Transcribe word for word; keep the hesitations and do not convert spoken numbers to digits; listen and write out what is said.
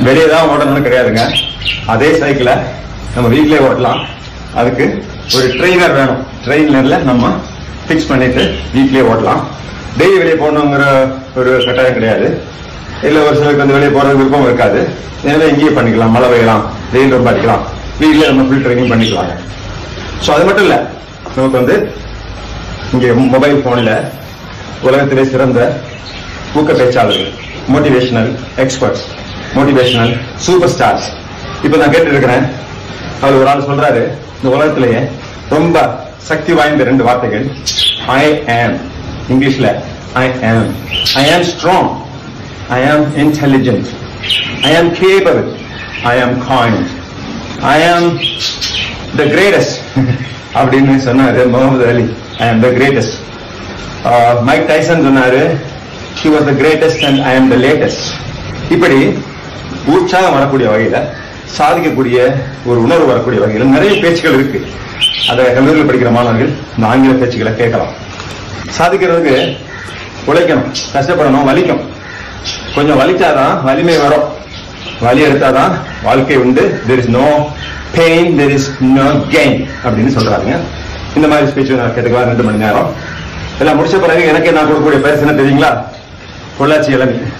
வெளியே தான் ஓடணும்னு கிடையாதுங்க. அதே சைக்கிளை நம்ம வீட்டிலே ஓட்டலாம். அதுக்கு ஒரு ட்ரெயினர் வேணும். ட்ரெயினர்ல நம்ம பிக்ஸ் பண்ணிட்டு வீட்லயே ஓட்டலாம். டெய்லி வெளியே போகணுங்கிற ஒரு கட்டாயம் கிடையாது. இல்ல ஒரு சிலருக்கு வந்து வெளியே போறது விருப்பம் இருக்காது. எனவே இங்கேயே பண்ணிக்கலாம். மழை பெய்யலாம், வெயில் ரொம்ப அடிக்கலாம், வீட்லயே நம்ம ஃபுல் ட்ரைனிங் பண்ணிக்கலாங்க. ஸோ அது மட்டும் இல்ல, நமக்கு வந்து இங்க மொபைல் போன்ல உலகத்திலே சிறந்த ஊக்க பேச்சாளர்கள், motivational experts, motivational super stars இப்ப நான் கேட்டு இருக்கிறேன். அவர் ஒரு ஆள் சொல்றாரு, இந்த உலகத்திலேயே ரொம்ப சக்தி வாய்ந்த ரெண்டு வார்த்தைகள் ஐ ஆம். இங்கிலீஷ்ல ஐ ஆம். ஐ ஆம் ஸ்ட்ராங், ஐ ஆம் இன்டெலிஜென்ட், ஐ ஆம் கேபபிள், ஐ ஆம் kind, I am the greatest அப்படின்னு சொன்னாரு Mohammed Ali. I am the greatest. Mike Tyson சொன்னாரு, he was the greatest and I am the latest. இப்படி உற்சாகம் வரக்கூடிய வகையில, சாதிக்கக்கூடிய ஒரு உணர்வு வரக்கூடிய வகையில் நிறைய பேச்சுக்கள் இருக்கு. அதை கல்லூரியில் படிக்கிற மாணவர்கள் இந்த ஆங்கில பேச்சுக்களை கேட்கலாம். சாதிக்கிறதுக்கு உழைக்கணும், கஷ்டப்படணும், வலிக்கும். கொஞ்சம் வலிச்சாதான் வலிமை வரும். வலி எடுத்தாதான் வாழ்க்கை உண்டு. there is no pain, there is no gain அப்படின்னு சொல்றாங்க. இந்த மாதிரி ஸ்பீச் நான் கேட்டுக்கலாம். ரெண்டு மணி நேரம் எல்லாம் முடிச்ச பிறகு எனக்கு நான் கொடுக்கக்கூடிய பரிசு என்ன தெரியுங்களா? பொள்ளாச்சி இளநீ.